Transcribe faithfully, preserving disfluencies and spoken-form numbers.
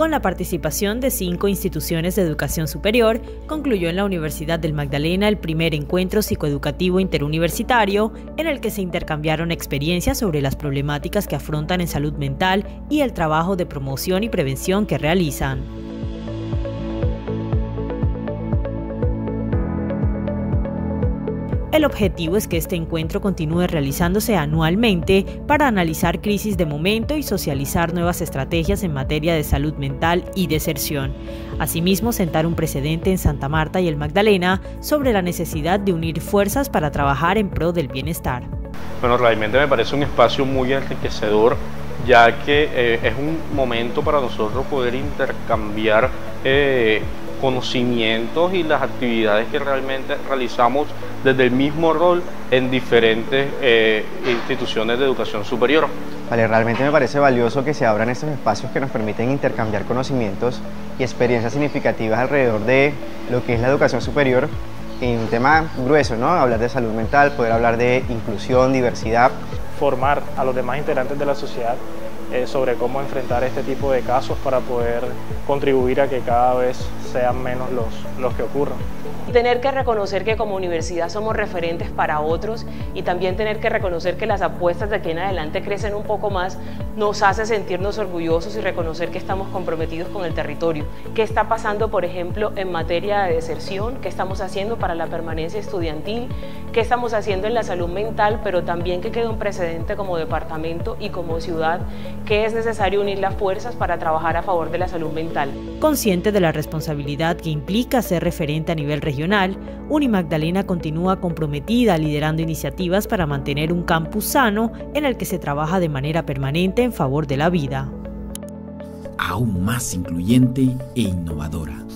Con la participación de cinco instituciones de educación superior, concluyó en la Universidad del Magdalena el primer encuentro psicoeducativo interuniversitario, en el que se intercambiaron experiencias sobre las problemáticas que afrontan en salud mental y el trabajo de promoción y prevención que realizan. El objetivo es que este encuentro continúe realizándose anualmente para analizar crisis de momento y socializar nuevas estrategias en materia de salud mental y deserción. Asimismo, sentar un precedente en Santa Marta y el Magdalena sobre la necesidad de unir fuerzas para trabajar en pro del bienestar. Bueno, realmente me parece un espacio muy enriquecedor, ya que eh, es un momento para nosotros poder intercambiar eh, conocimientos y las actividades que realmente realizamos desde el mismo rol en diferentes eh, instituciones de educación superior. Vale, realmente me parece valioso que se abran estos espacios que nos permiten intercambiar conocimientos y experiencias significativas alrededor de lo que es la educación superior, en un tema grueso, ¿no? Hablar de salud mental, poder hablar de inclusión, diversidad. Formar a los demás integrantes de la sociedad eh, sobre cómo enfrentar este tipo de casos para poder contribuir a que cada vez sean menos los, los que ocurran. Tener que reconocer que como universidad somos referentes para otros y también tener que reconocer que las apuestas de aquí en adelante crecen un poco más nos hace sentirnos orgullosos y reconocer que estamos comprometidos con el territorio. ¿Qué está pasando, por ejemplo, en materia de deserción? ¿Qué estamos haciendo para la permanencia estudiantil? ¿Qué estamos haciendo en la salud mental? Pero también que quede un precedente como departamento y como ciudad que es necesario unir las fuerzas para trabajar a favor de la salud mental. Consciente de la responsabilidad que implica ser referente a nivel regional, Unimagdalena continúa comprometida liderando iniciativas para mantener un campus sano en el que se trabaja de manera permanente en favor de la vida. Aún más incluyente e innovadora.